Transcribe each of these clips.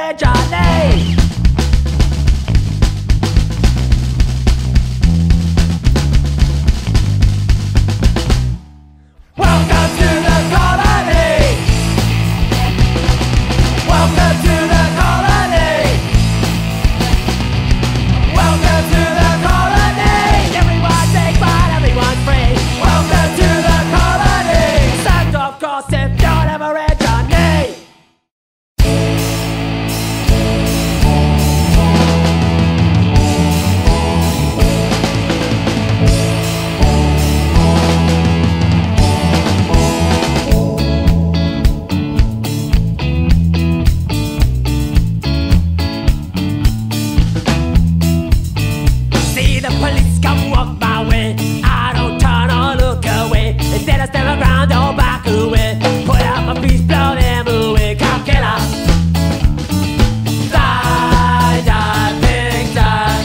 read your name. Welcome to the colony. Welcome to the colony. Welcome to the colony. Everyone takes part, everyone's free. Welcome to the colony. Sucked off course if you don't ever read your name. See the police come walk my way. I don't turn or look away. Instead I stand around, don't back away. Put out my beast, blow them away. Cop killer. Die, die, big die.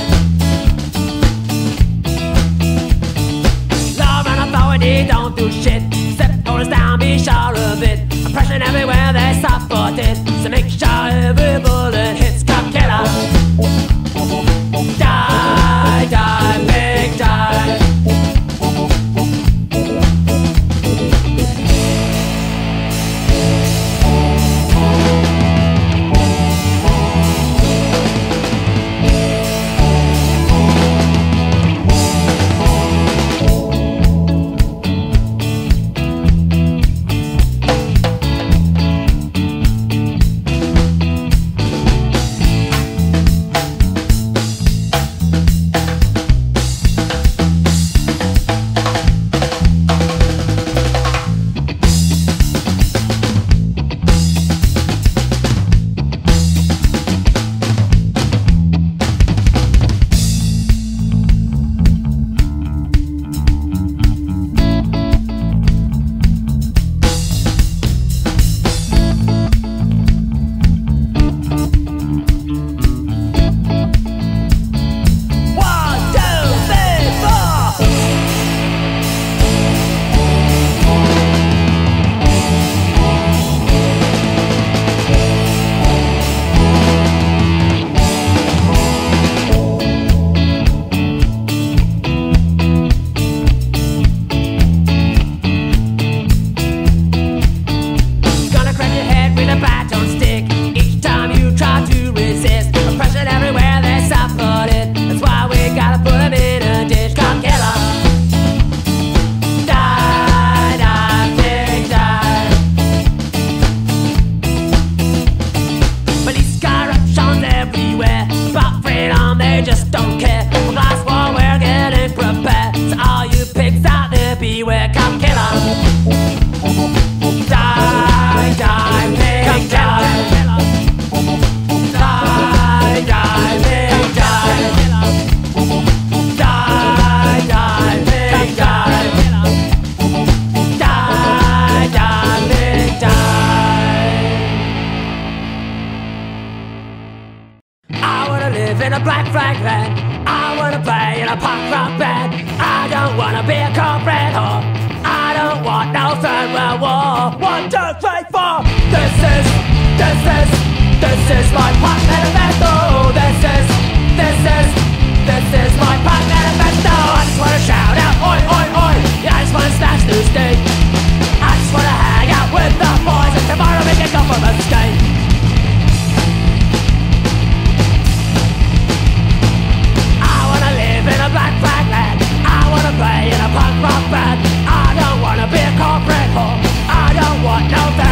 Law and authority don't do shit. Except hold us down, be sure of it. Oppression everywhere, they support it. So make sure every bullet hits. Cop killer. Die, die, big die. Just don't care. For class war, we're getting prepared. So all you pigs out there, beware, cop killer. Die, die, pig, die. Die, die, pig, die. Die, die, pig, die. Die, die, pig, die. I wanna live in a black flag land. I wanna play in a punk rock band. I don't wanna be a corporate whore. I don't want no third world war. 1, 2, 3, 4. This is my punk manifesto. This is my punk manifesto. I just wanna shout out, oi, oi, oi. Yeah, I just wanna smash the stage. I just wanna hang out with the boys, and tomorrow we can go for a skate. In a black flag land, I wanna play in a punk rock band. I don't wanna be a corporate whore. I don't want no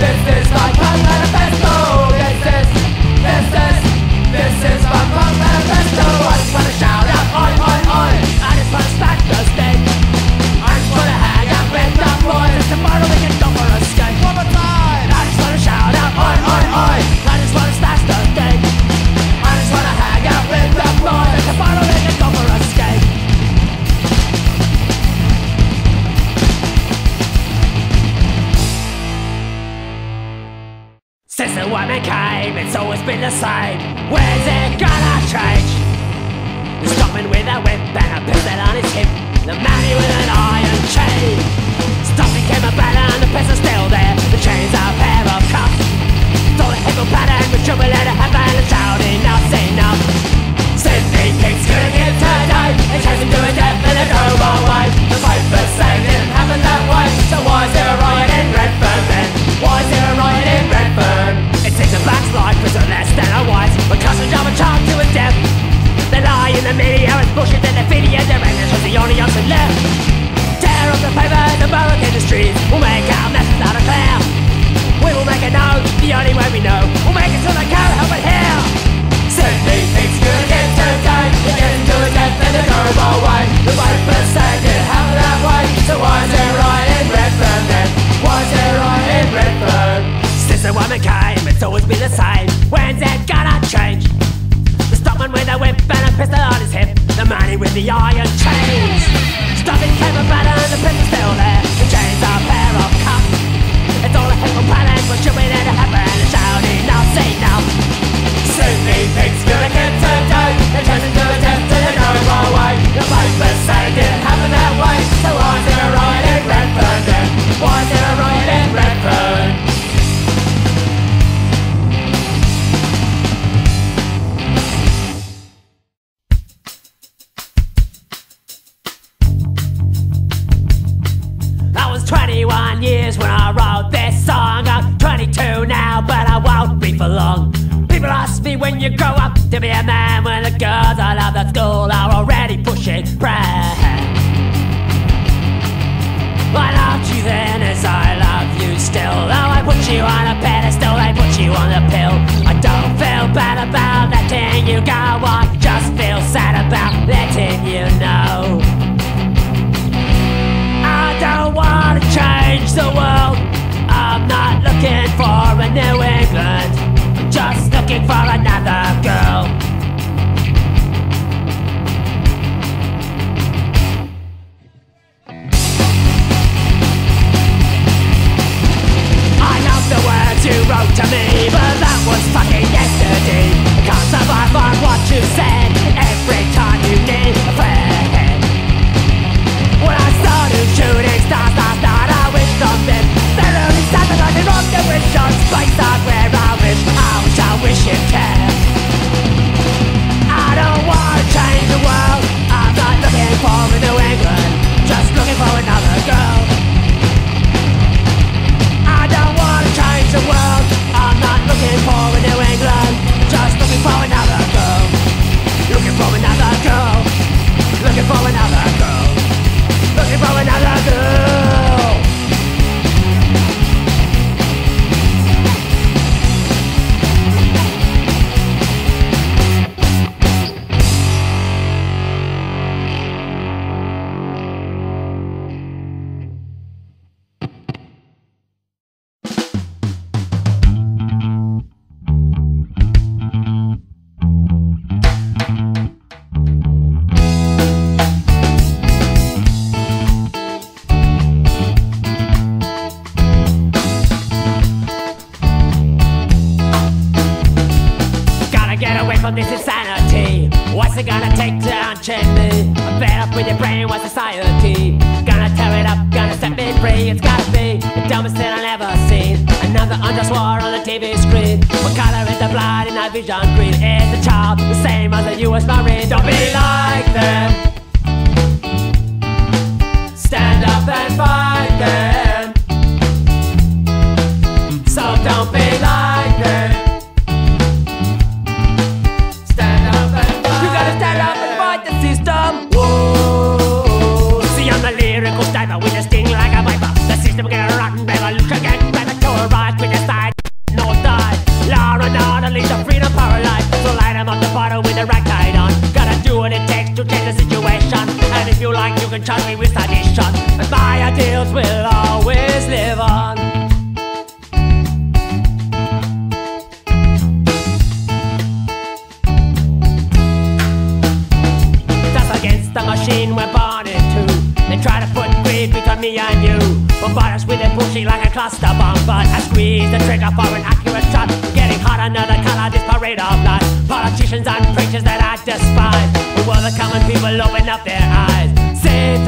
This is my punk manifesto. This is my punk manifesto. I just wanna shout out, oi, oi, oi. I just wanna smack the stage. I just wanna hang out with the boys. Tomorrow we can go for a skate. One more time. I just wanna shout out, oi, oi, oi. I just wanna smash the stage. I just wanna hang out with the boys. Tomorrow we can go for a skate. Since the woman came, it's always been the same. Where's it gonna change? The stockman with a whip and a pistol on his hip, the man with an iron chain. Stockman came about and the pistol's still there. The chains are a pair of cuffs. Throw the hip pattern with trouble at a half and shouting, enough's enough. Sydney King's gonna get today. It turns into a death in a global way. The Vipers say it didn't happen that way. So why is there a riot in Redfern then? Why is there a riot in Redfern? It seems a black's life is less than a white. But cousin drive a child to his death. They lie in the media, it's bullshit that they're feeding you. Their English was the only option left. Tear up the papers, the barrack industries. We'll make our messes out of clear. We will make it know, the only way we know. We'll make it so they can't help it here. Sydney thinks you're gonna get today. You're getting to a death in a terrible way. The Vipers say it didn't happen that way. So why is there a riot in Redfern then? Why is there a riot in Redfern? Since the woman came, it's always been the same. When's it gonna change? The stockman with a whip and a pistol on his hip, the man with the iron chains. Stockman came about and the pistol's still there. The chains are a pair of cuffs. It's all a hateful pattern, but you're in it to happen and shouting, now say now. Sydney thinks gonna get today. It turns into a death in a normal way. The Vipers say it didn't happen that way. So why is there a riot in Redfern then? Why is there a riot in Redfern? I was 21 years when I wrote this song. I'm 22 now, but I won't be for long. People ask me when you grow up to be a man, when the girls I love at school are already pushing bread. I loved you then as I love you still. Though I put you on a pedestal, they put you on the pill. I don't feel bad about letting you go. I just feel sad about letting you know. I don't want to change the world. I'm not looking for a New England. I'm just looking for another girl. I love the words you wrote to me, but that was fucking yesterday. I can't survive on what you said. Every time you need a friend. When I started shooting stars, I wished on them. They're only sabotaging on the wish on space out where I wish it cared. I don't wanna change the world. I'm not looking for a New England, just looking for another girl. I don't wanna change the world. I'm not looking for a New England, just looking for another girl. Looking for another girl. Looking for another girl. Looking for another girl. From this insanity, what's it gonna take to unchain me? I'm fed up with your brainwashed society. Gonna tear it up, gonna set me free. It's gotta be the dumbest thing I've ever seen. Another unjust war on the TV screen. What color is the blood in night vision green? Is the child the same as the US Marine? Don't be like them. Stand up and fight them. So don't be like them. With a sting like a viper, the system get rotten, revolution get back to a right with a cluster bomb, but I squeeze the trigger for an accurate shot. Getting hot, another color, this parade of lies. Politicians and preachers that I despise. The world, the common people open up their eyes. Save